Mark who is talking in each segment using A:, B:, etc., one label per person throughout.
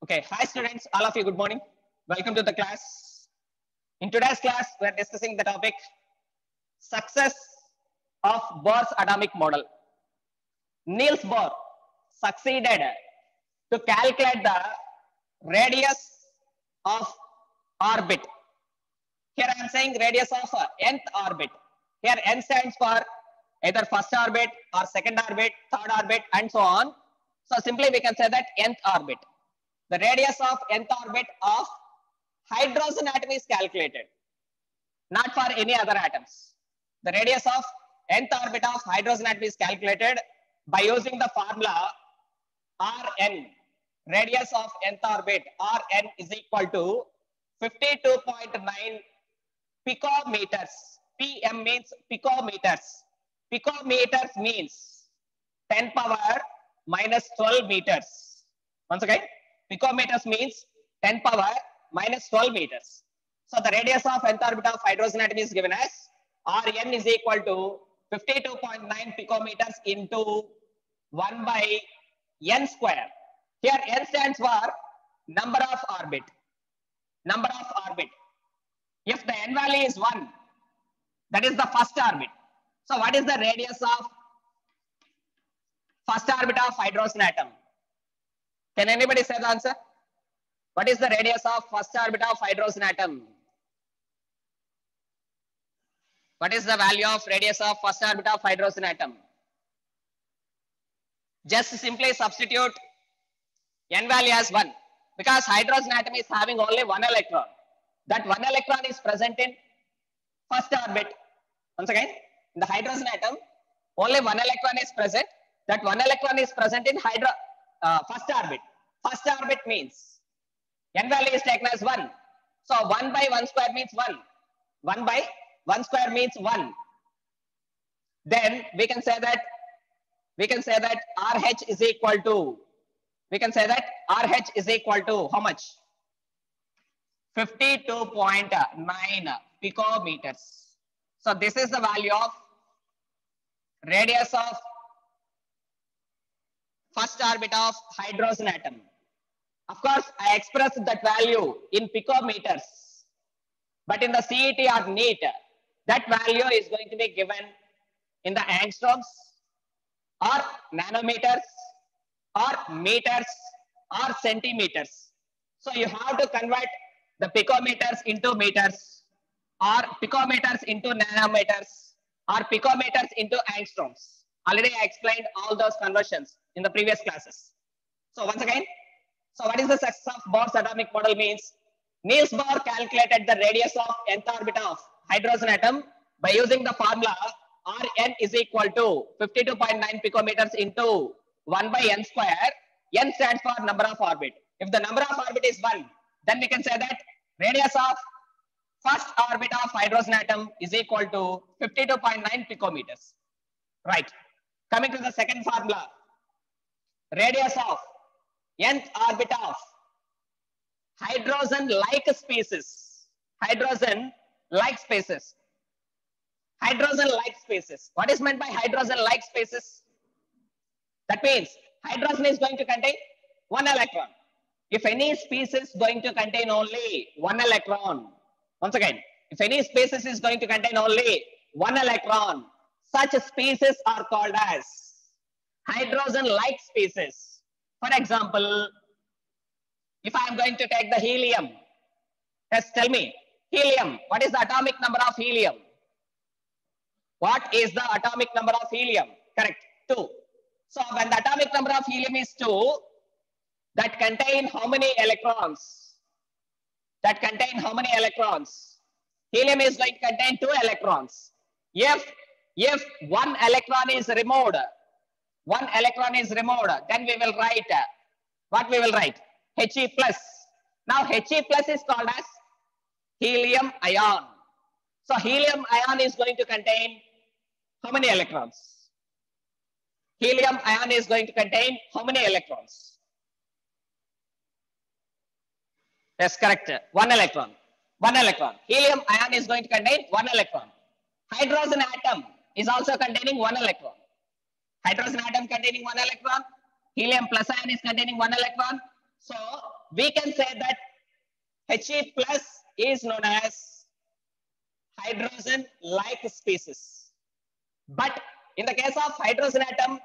A: Okay, hi students, all of you, good morning. Welcome to the class. In today's class, we are discussing the topic success of Bohr's atomic model. Niels Bohr succeeded to calculate the radius of orbit. Here I am saying radius of nth orbit. Here n stands for either first orbit or second orbit, third orbit, and so on. So simply we can say that nth orbit. The radius of nth orbit of hydrogen atom is calculated, not for any other atoms. The radius of nth orbit of hydrogen atom is calculated by using the formula Rn. Radius of nth orbit Rn is equal to 52.9 picometers. Pm means picometers. Picometers means 10 power minus 12 meters. Once again, picometers means 10 power minus 12 meters. So the radius of nth orbit of hydrogen atom is given as Rn is equal to 52.9 picometers into 1 by n square. Here n stands for number of orbit. Number of orbit. If the n value is 1, that is the first orbit. So what is the radius of first orbit of hydrogen atom? Can anybody say the answer? What is the radius of first orbit of hydrogen atom? What is the value of radius of first orbit of hydrogen atom? Just simply substitute n value as 1 because hydrogen atom is having only one electron. That one electron is present in first orbit. Once again, in the hydrogen atom, only one electron is present. That one electron is present in first orbit. First orbit means n value is taken as 1. So 1 by 1 square means 1. 1 by 1 square means 1. Then we can say that RH is equal to, RH is equal to how much? 52.9 picometers. So this is the value of radius of first orbit of hydrogen atom. Of course, I expressed that value in picometers, but in the CET or NEET, that value is going to be given in the angstroms or nanometers or meters or centimeters. So you have to convert the picometers into meters or picometers into nanometers or picometers into angstroms. Already I explained all those conversions in the previous classes. So once again, so what is the success of Bohr's atomic model means? Niels Bohr calculated the radius of nth orbit of hydrogen atom by using the formula Rn is equal to 52.9 picometers into 1 by n square. N stands for number of orbit. If the number of orbit is 1, then we can say that radius of first orbit of hydrogen atom is equal to 52.9 picometers. Right. Coming to the second formula, radius of nth orbit of hydrogen-like species. Hydrogen-like species. Hydrogen-like species. What is meant by hydrogen-like species? That means hydrogen is going to contain one electron. If any species is going to contain only one electron, once again, if any species is going to contain only one electron, such species are called as hydrogen-like species. For example, if I am going to take the helium, just tell me, helium, what is the atomic number of helium? What is the atomic number of helium? Correct, 2. So when the atomic number of helium is 2, that contain how many electrons? That contain how many electrons? Helium is going to contain 2 electrons. If one electron is removed, then we will write, what we will write? He plus. Now He plus is called as helium ion. So helium ion is going to contain how many electrons? Helium ion is going to contain how many electrons? Yes, correct. 1 electron. 1 electron. Helium ion is going to contain 1 electron. Hydrogen atom is also containing 1 electron. Hydrogen atom containing 1 electron. Helium plus ion is containing 1 electron. So we can say that He plus is known as hydrogen-like species. But in the case of hydrogen atom,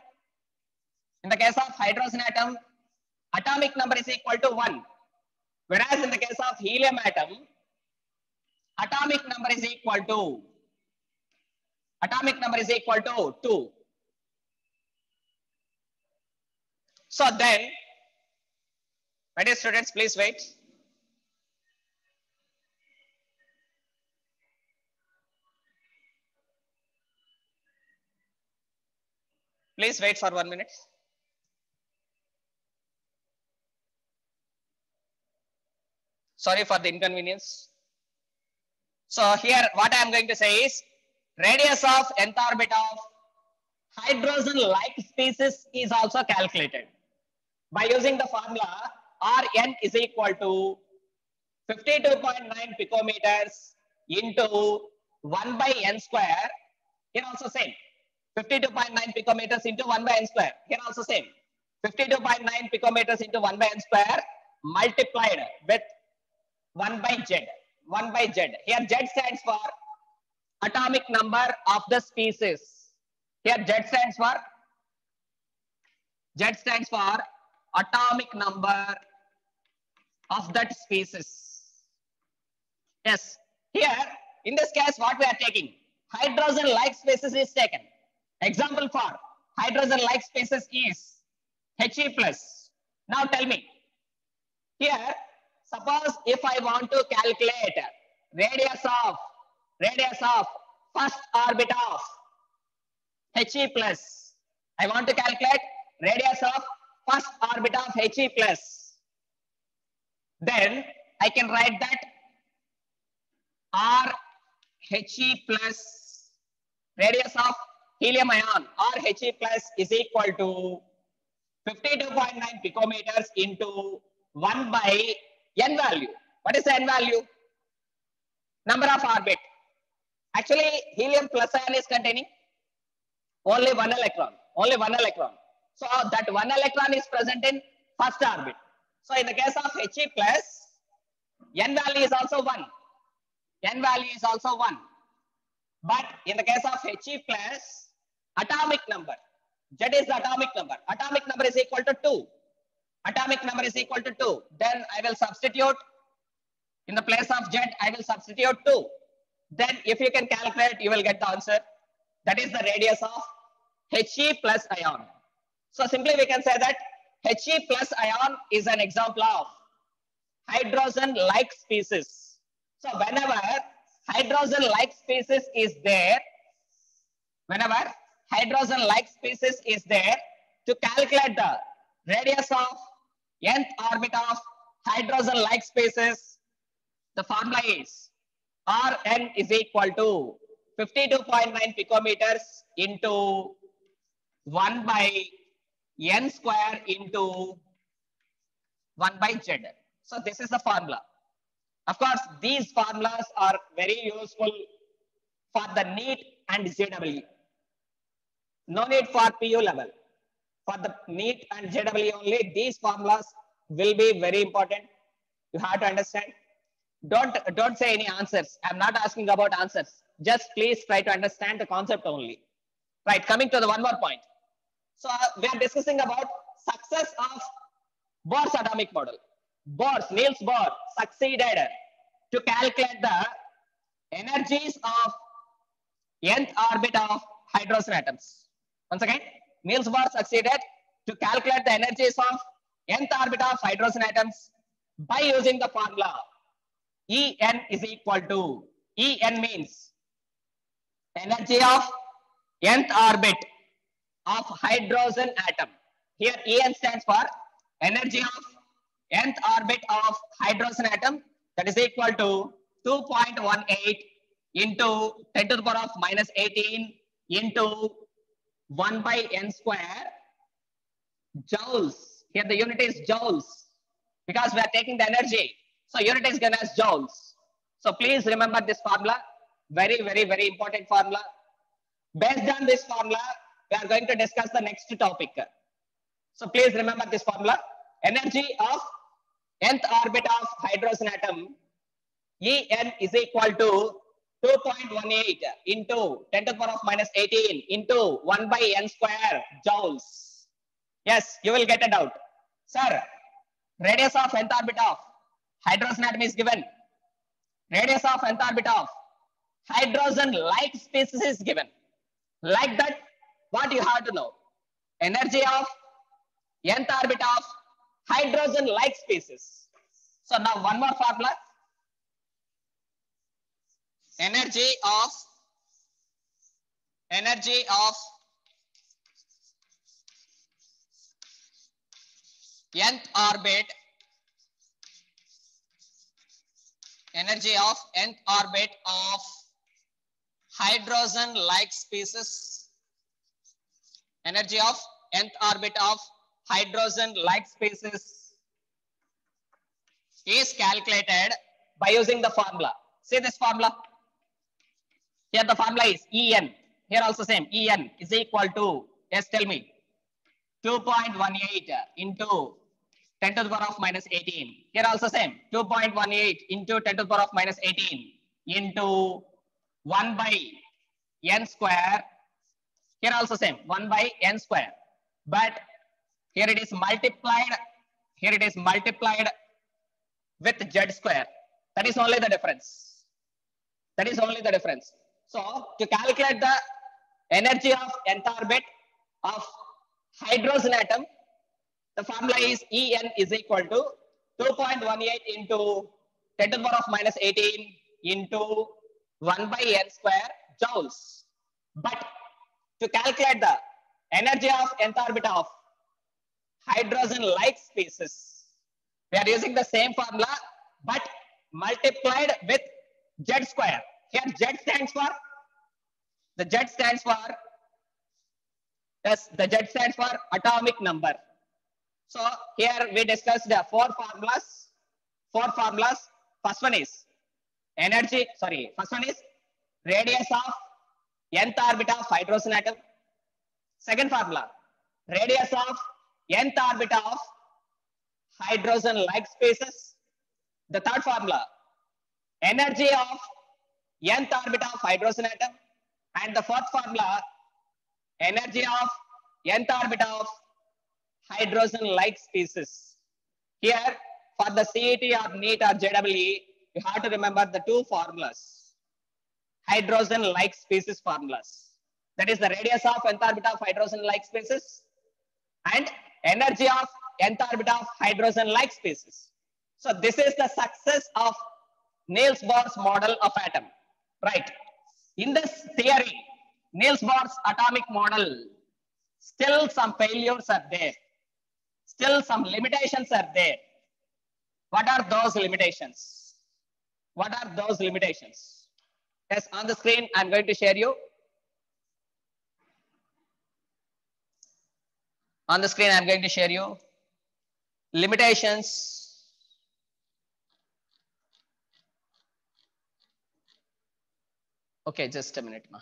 A: atomic number is equal to 1. Whereas in the case of helium atom, atomic number is equal to 2. So then, my dear students, please wait. Please wait for 1 minute. Sorry for the inconvenience. So here what I am going to say is radius of nth orbit of hydrogen-like species is also calculated by using the formula Rn is equal to 52.9 picometers into 1 by n square. Here also same. 52.9 picometers into 1 by n square. Here also same. 52.9 picometers into 1 by n square multiplied with 1 by Z. 1 by Z. Here Z stands for atomic number of the species. Here Z stands for atomic number of that species. Yes. Here in this case what we are taking? Hydrogen-like species is taken. Example for hydrogen-like species is He plus. Now tell me. Here suppose if I want to calculate radius of first orbit of He plus. I want to calculate radius of first orbit of He plus. Then I can write that R He plus radius of helium ion or He plus is equal to 52.9 picometers into 1 by n value. What is the n value? Number of orbit. Actually, helium plus ion is containing only one electron. So that one electron is present in first orbit. So in the case of He plus, n value is also 1. But in the case of He plus, atomic number, Z is the atomic number. Atomic number is equal to 2. Then I will substitute in the place of Z, I will substitute 2. Then if you can calculate, you will get the answer. That is the radius of He plus ion. So simply we can say that He plus ion is an example of hydrogen-like species. So whenever hydrogen-like species is there, to calculate the radius of nth orbit of hydrogen-like species, the formula is Rn is equal to 52.9 picometers into 1 by n square into 1 by Z. So this is the formula. Of course, these formulas are very useful for the NEET and JEE. No need for PU level. For the NEET and JEE only, these formulas will be very important. You have to understand. Don't say any answers. I'm not asking about answers. Just please try to understand the concept only. Right, coming to the one more point. So we are discussing about success of Bohr's atomic model. Niels Bohr succeeded to calculate the energies of nth orbit of hydrogen atoms. Once again, Niels Bohr succeeded to calculate the energies of nth orbit of hydrogen atoms by using the formula En is equal to, En means energy of nth orbit of hydrogen atom. Here En stands for energy of nth orbit of hydrogen atom, that is equal to 2.18 into 10 to the power of minus 18 into 1 by n square joules. Here the unit is joules because we are taking the energy. So unit is given as joules. So please remember this formula. Very important formula. Based on this formula, we are going to discuss the next topic. So please remember this formula. Energy of nth orbit of hydrogen atom, En is equal to 2.18 into 10 to the power of minus 18 into 1 by n square joules. Yes, you will get a doubt. Sir, radius of nth orbit of hydrogen atom is given. Radius of nth orbit of hydrogen-like species is given. Like that, what you have to know? Energy of nth orbit of hydrogen-like species. So now one more formula. Energy of nth orbit, energy of nth orbit of hydrogen-like species, energy of nth orbit of hydrogen-like species is calculated by using the formula. See this formula. Here the formula is En. Here also same. En is equal to, yes, tell me, 2.18 into 10 to the power of minus 18. Here also same. 2.18 into 10 to the power of minus 18 into 1 by n square. Here also same. 1 by n square. But here it is multiplied. Here it is multiplied with z square. That is only the difference. That is only the difference. So to calculate the energy of nth orbit of hydrogen atom, the formula is En is equal to 2.18 into 10 to the power of minus 18 into 1 by n square joules. But to calculate the energy of nth orbit of hydrogen-like species, we are using the same formula but multiplied with z square. Here z stands for, the z stands for, yes, the z stands for atomic number. So here we discussed the four formulas. First one is energy, first one is radius of nth orbit of hydrogen atom. Second formula, radius of nth orbit of hydrogen-like species. The third formula, energy of nth orbit of hydrogen atom. And the fourth formula, energy of nth orbit of hydrogen-like species. Here, for the CET or NEET or JEE, you have to remember the two formulas. Hydrogen-like species formulas. That is the radius of nth orbit of hydrogen-like species and energy of nth orbit of hydrogen-like species. So this is the success of Niels Bohr's model of atom, right? In this theory, Niels Bohr's atomic model, still some failures are there. Still some limitations are there. What are those limitations? What are those limitations? Yes, on the screen, I'm going to share you. On the screen, I'm going to share you limitations Okay, just a minute, ma.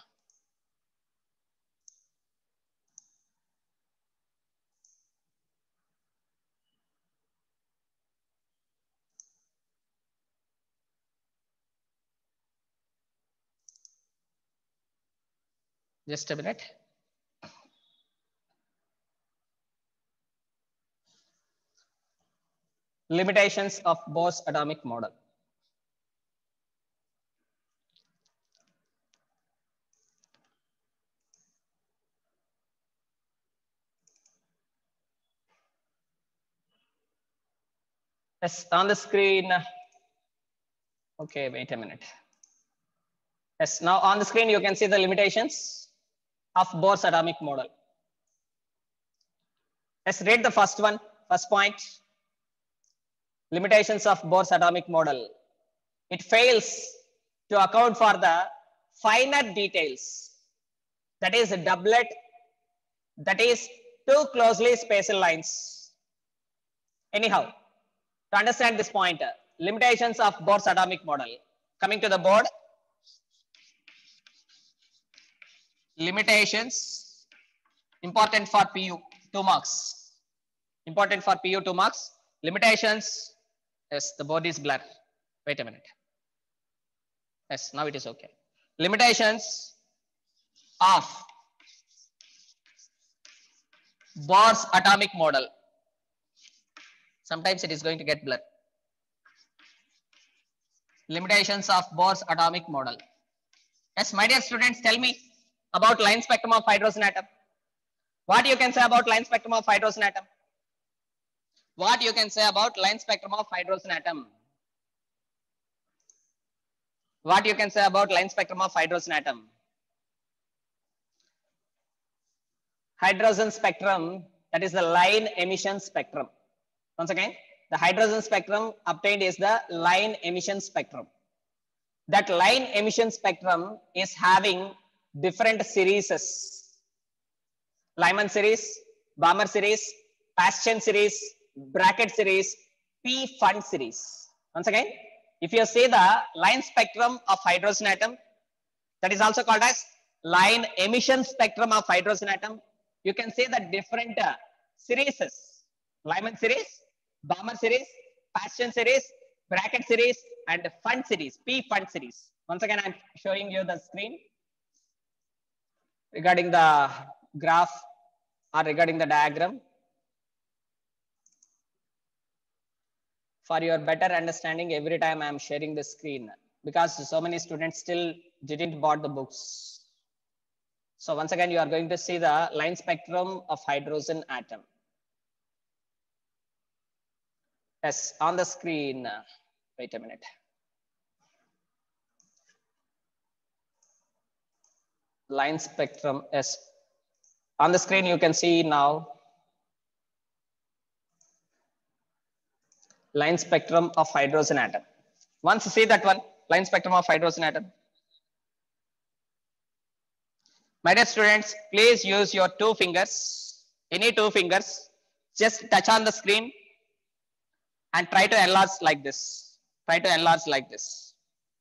A: Just a minute. Limitations of Bohr's atomic model. Yes, on the screen. Okay, wait a minute. Yes, now on the screen you can see the limitations of Bohr's atomic model. Let's read the first one, first point. Limitations of Bohr's atomic model. It fails to account for the finer details. That is a doublet, that is too closely spaced lines. Anyhow, to understand this point, limitations of Bohr's atomic model. Coming to the board, limitations, important for PU, 2 marks. Important for PU, 2 marks. Limitations Yes, the board is blurred. Wait a minute. Yes, now it is okay. Limitations of Bohr's atomic model. Sometimes it is going to get blurred. Limitations of Bohr's atomic model. Yes, my dear students, tell me about line spectrum of hydrogen atom. What you can say about line spectrum of hydrogen atom? What you can say about line spectrum of hydrogen atom? What you can say about line spectrum of hydrogen atom? Hydrogen spectrum, that is the line emission spectrum. Once again, the hydrogen spectrum obtained is the line emission spectrum. That line emission spectrum is having different series. Lyman series, Balmer series, Paschen series, bracket series, P Fund series. Once again, if you see the line spectrum of hydrogen atom, that is also called as line emission spectrum of hydrogen atom. You can see the different series: Lyman series, Balmer series, Paschen series, bracket series, and Fund series, P Fund series. Once again, I'm showing you the screen regarding the graph or regarding the diagram. For your better understanding, every time I'm sharing the screen because so many students still didn't bought the books. So once again, you are going to see the line spectrum of hydrogen atom. Yes, on the screen. Wait a minute. Line spectrum, yes. On the screen, you can see now line spectrum of hydrogen atom. Once you see that one, line spectrum of hydrogen atom. My dear students, please use your two fingers, any two fingers, just touch on the screen and try to enlarge like this. Try to enlarge like this.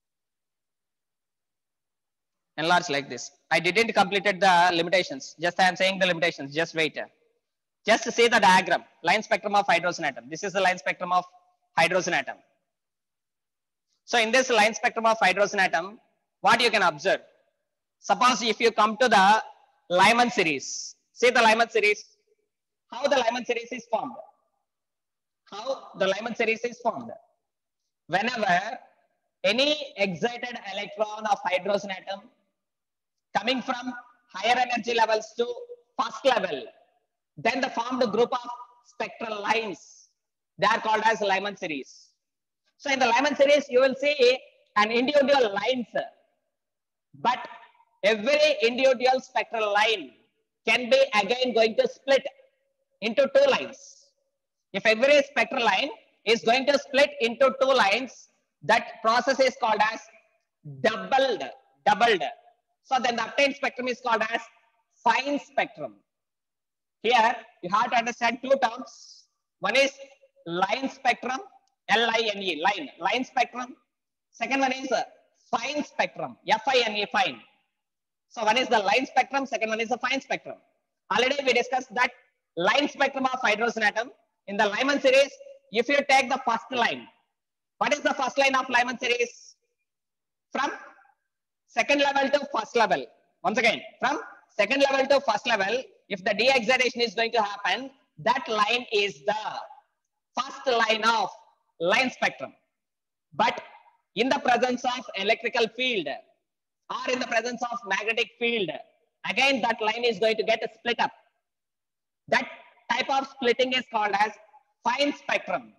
A: Enlarge like this. I didn't completed the limitations. Just I am saying the limitations. Just wait. Just see the diagram. Line spectrum of hydrogen atom. This is the line spectrum of hydrogen atom. So in this line spectrum of hydrogen atom, what you can observe? Suppose if you come to the Lyman series, see the Lyman series, how the Lyman series is formed. How the Lyman series is formed. Whenever any excited electron of hydrogen atom coming from higher energy levels to first level, then the formed group of spectral lines, they are called as Lyman series. So in the Lyman series, you will see an individual lines, but every individual spectral line can be again going to split into two lines. If every spectral line is going to split into two lines, that process is called as doubled. So then the obtained spectrum is called as fine spectrum. Here you have to understand two terms. One is line spectrum, L-I-N-E, line spectrum. Second one is fine spectrum, F-I-N-E, fine. So one is the line spectrum, second one is the fine spectrum. Already we discussed that line spectrum of hydrogen atom. In the Lyman series, if you take the first line, what is the first line of Lyman series? From second level to first level. Once again, from second level to first level, if the de-excitation is going to happen, that line is the first line of line spectrum. But in the presence of electrical field or in the presence of magnetic field, again that line is going to get split up. That type of splitting is called as fine spectrum.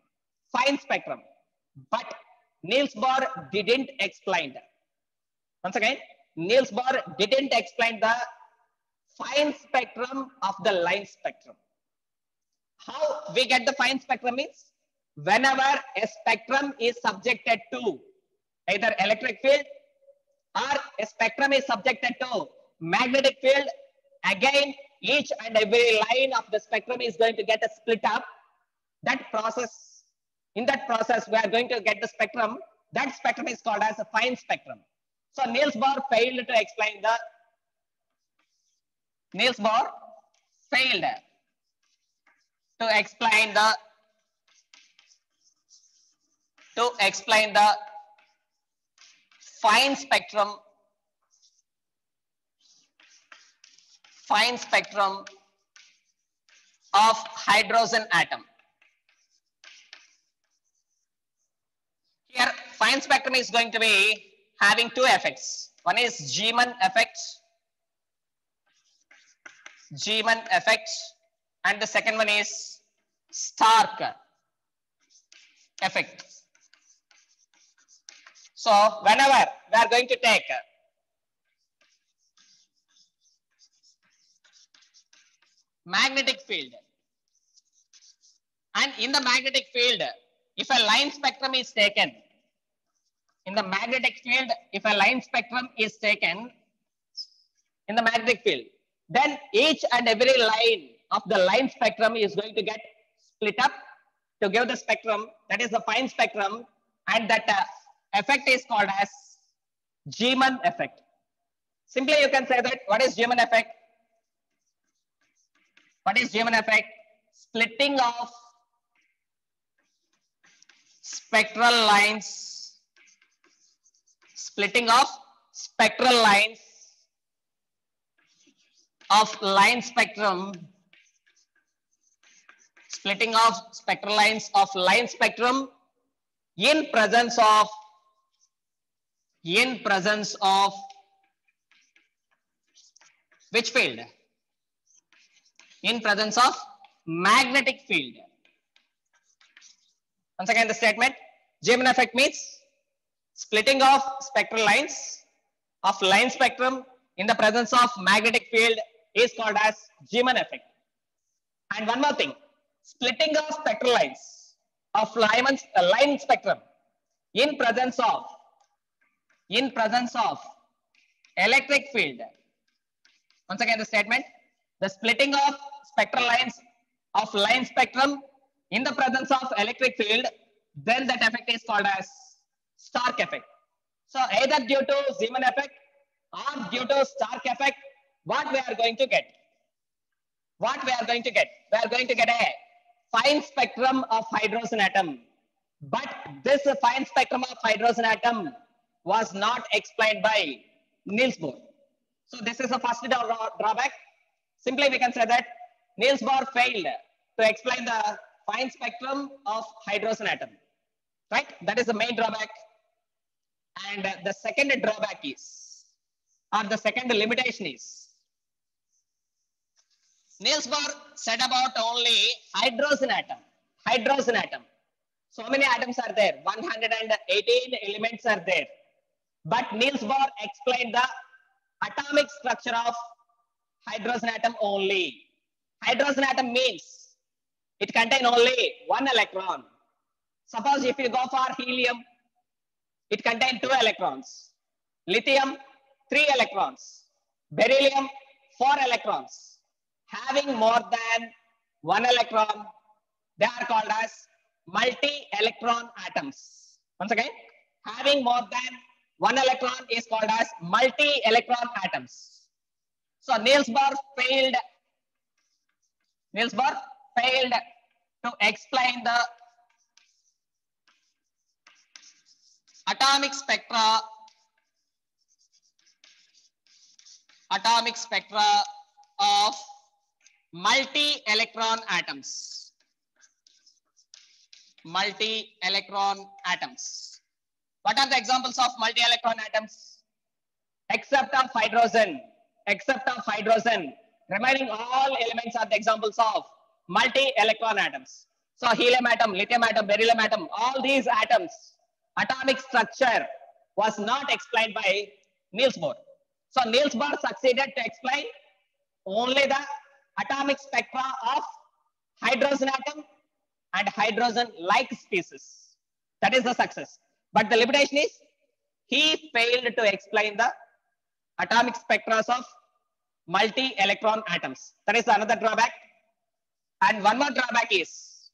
A: But Niels Bohr didn't explain that. Once again, Niels Bohr didn't explain the fine spectrum of the line spectrum. How we get the fine spectrum is whenever a spectrum is subjected to either electric field or a spectrum is subjected to magnetic field, again each and every line of the spectrum is going to get a split up. That process, in that process we are going to get the spectrum. That spectrum is called as a fine spectrum. So Niels Bohr failed to explain the to explain the fine spectrum of hydrogen atom. Here, fine spectrum is going to be having two effects. One is Zeeman effect, and the second one is Stark effect. So, whenever we are going to take magnetic field, and in the magnetic field, if a line spectrum is taken, in the magnetic field, if a line spectrum is taken in the magnetic field, then each and every line of the line spectrum is going to get split up to give the spectrum, that is the fine spectrum, and that effect is called as Zeeman effect. Simply you can say that what is Zeeman effect? What is Zeeman effect? Splitting of spectral lines, of line spectrum, splitting of spectral lines of line spectrum in presence of which field? In presence of magnetic field. Once again the statement, Zeeman effect means splitting of spectral lines of line spectrum in the presence of magnetic field is called as Zeeman effect. And one more thing, splitting of spectral lines of line spectrum in presence of electric field. Once again the statement, the splitting of spectral lines of line spectrum in the presence of electric field, then that effect is called as Stark effect. So either due to Zeeman effect or due to Stark effect, what we are going to get? We are going to get a fine spectrum of hydrogen atom. But this fine spectrum of hydrogen atom was not explained by Niels Bohr. So this is the first drawback. Simply we can say that Niels Bohr failed to explain the fine spectrum of hydrogen atom. Right? That is the main drawback. And the second drawback is, or the second limitation is, Niels Bohr said about only hydrogen atom. So many atoms are there, 118 elements are there. But Niels Bohr explained the atomic structure of hydrogen atom only. Hydrogen atom means it contains only one electron. Suppose if you go for helium, it contains 2 electrons. Lithium, 3 electrons. Beryllium, 4 electrons. Having more than 1 electron, they are called as multi-electron atoms. Once again, having more than 1 electron is called as multi-electron atoms. So Niels Bohr failed to explain the atomic spectra of multi-electron atoms. What are the examples of multi-electron atoms? Except of hydrogen. Remaining all elements are the examples of multi-electron atoms. So helium atom, lithium atom, beryllium atom, all these atoms, atomic structure was not explained by Niels Bohr. So Niels Bohr succeeded to explain only the atomic spectra of hydrogen atom and hydrogen-like species. That is the success. But the limitation is he failed to explain the atomic spectra of multi-electron atoms. That is another drawback. And one more drawback is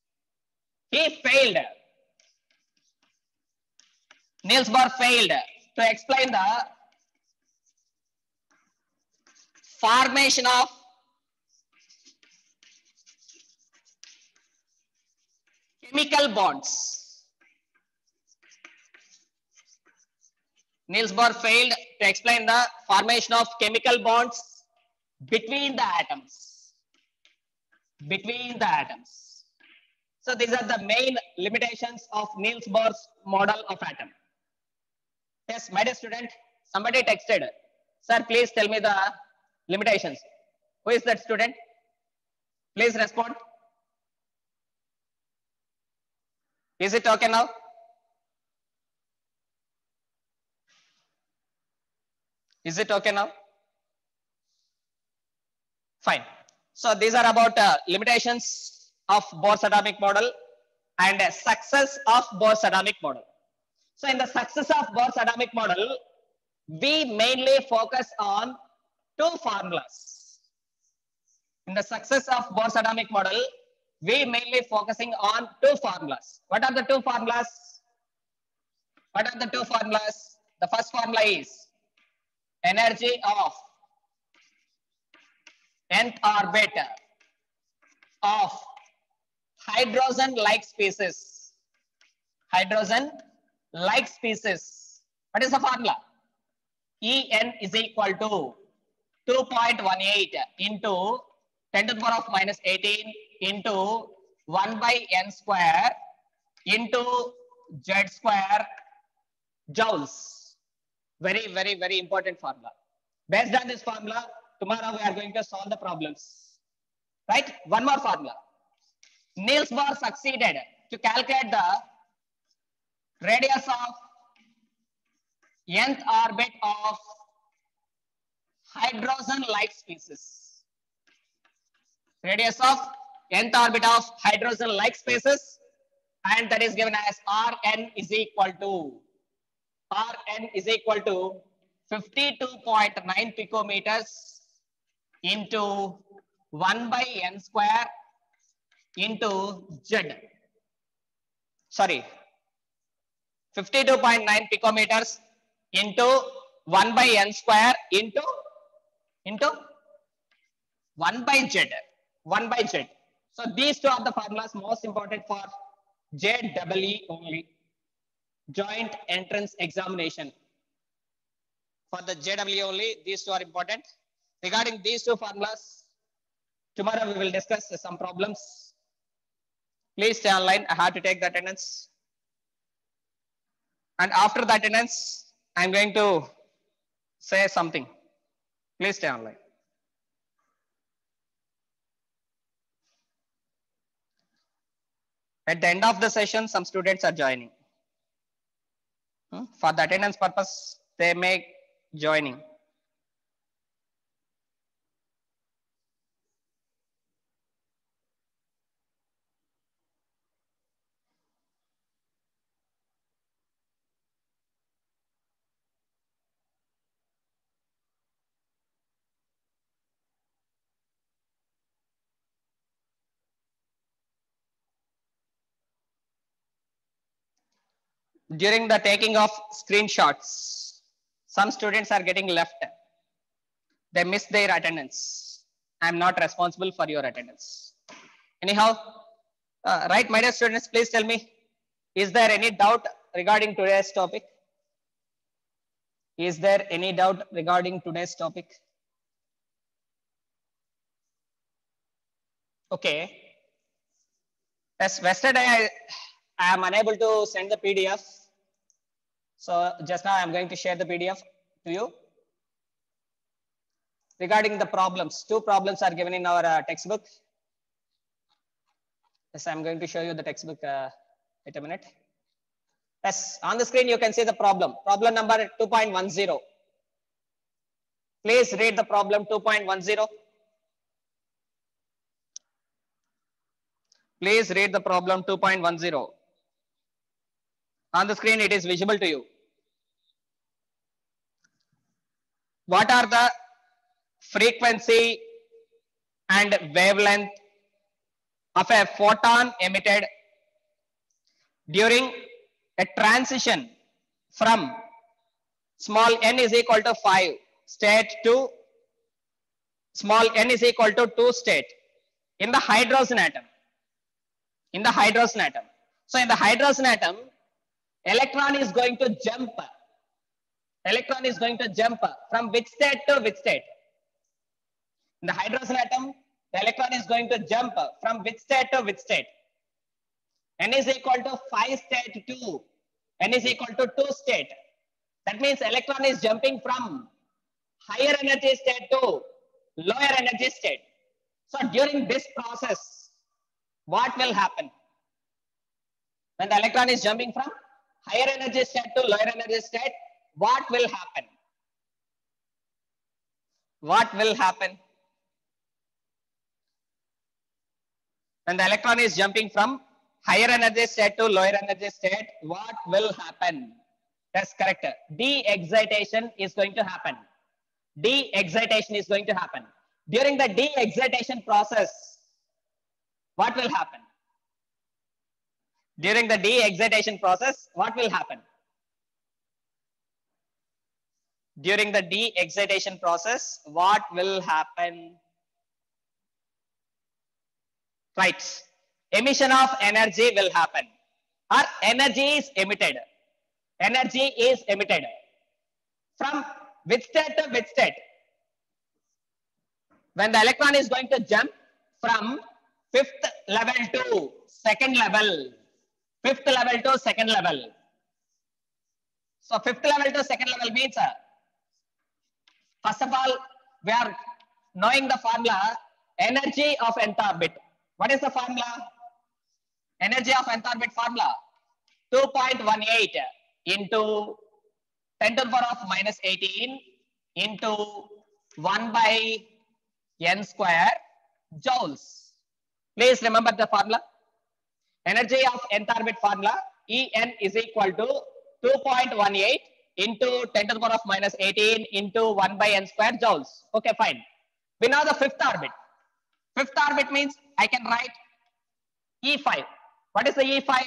A: Niels Bohr failed to explain the formation of chemical bonds Niels Bohr failed to explain the formation of chemical bonds between the atoms. Between the atoms. So these are the main limitations of Niels Bohr's model of atom. Yes, my dear student, somebody texted, sir, please tell me the limitations. Who is that student? Please respond. Is it okay now? Is it okay now? Fine. So these are about limitations of Bohr's atomic model and success of Bohr's atomic model. So in the success of Bohr's atomic model, we mainly focus on two formulas. In the success of Bohr's atomic model, we mainly focusing on two formulas. What are the two formulas? What are the two formulas? The first formula is energy of nth orbit of hydrogen-like species. Hydrogen-like species. What is the formula? En is equal to 2.18 into 10 to the power of minus 18 into 1 by n square into z square joules. Very, very, very important formula. Based on this formula, tomorrow we are going to solve the problems. Right? One more formula. Niels Bohr succeeded to calculate the radius of nth orbit of hydrogen-like species. Radius of nth orbit of hydrogen-like species, and that is given as Rn is equal to 52.9 picometers into 1 by n square into z. Sorry, 52.9 picometers into 1 by n square into 1 by z. 1 by z. So these two are the formulas most important for JEE only. Joint entrance examination. For the JEE only, these two are important. Regarding these two formulas, tomorrow we will discuss some problems. Please stay online. I have to take the attendance. And after the attendance, I'm going to say something. Please stay online. At the end of the session, some students are joining. For the attendance purpose, they may joining. During the taking of screenshots, some students are getting left. They miss their attendance. I'm not responsible for your attendance. Anyhow, right, my dear students, please tell me, is there any doubt regarding today's topic? Is there any doubt regarding today's topic? Okay. Yes, yesterday I am unable to send the PDF. So just now I'm going to share the PDF to you. Regarding the problems, two problems are given in our textbook. Yes, I'm going to show you the textbook. Wait a minute. Yes, on the screen you can see the problem. Problem number 2.10. Please read the problem 2.10. Please read the problem 2.10. On the screen it is visible to you. What are the frequency and wavelength of a photon emitted during a transition from small n is equal to 5 state to small n is equal to 2 state in the hydrogen atom. In the hydrogen atom. So in the hydrogen atom, electron is going to jump Electron is going to jump from which state to which state? In the hydrogen atom, the electron is going to jump from which state to which state? N is equal to 5 state to N is equal to 2 state. That means electron is jumping from higher energy state to lower energy state. So during this process, what will happen? When the electron is jumping from higher energy state to lower energy state, what will happen? What will happen? When the electron is jumping from higher energy state to lower energy state, what will happen? That's correct. De-excitation is going to happen. De-excitation is going to happen. During the de-excitation process, what will happen? During the de-excitation process, what will happen? During the de-excitation process, what will happen? Right. Emission of energy will happen, or energy is emitted. Energy is emitted. From which state to which state? When the electron is going to jump from 5th level to 2nd level. 5th level to 2nd level. So 5th level to 2nd level means, first of all, we are knowing the formula energy of nth orbit. What is the formula? Energy of nth orbit formula 2.18 into 10 to the power of minus 18 into 1 by n square joules. Please remember the formula. Energy of nth orbit formula En is equal to 2.18 into 10 to the power of minus 18 into 1 by n square joules. Okay, fine. We know the 5th orbit. 5th orbit means I can write E5. What is the E5?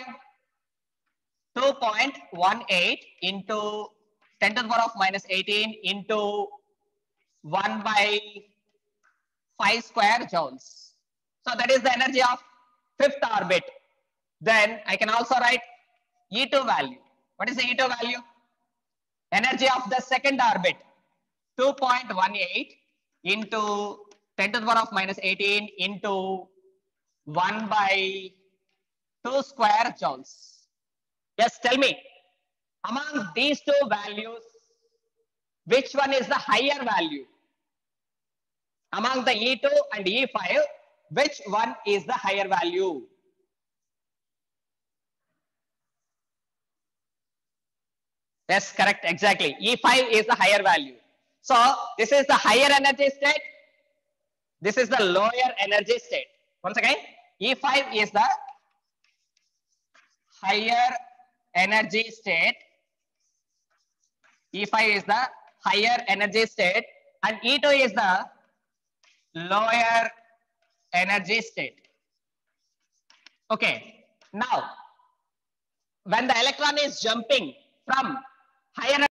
A: 2.18 into 10 to the power of minus 18 into 1 by 5 square joules. So that is the energy of 5th orbit. Then I can also write E2 value. What is the E2 value? Energy of the 2nd orbit 2.18 into 10 to the power of minus 18 into 1 by 2 square joules. Yes, tell me, among these two values, which one is the higher value? Among the E2 and E5, which one is the higher value? Yes, correct, exactly. E5 is the higher value. So this is the higher energy state. This is the lower energy state. Once again, E5 is the higher energy state. E5 is the higher energy state and E2 is the lower energy state. Okay. Now, when the electron is jumping from higher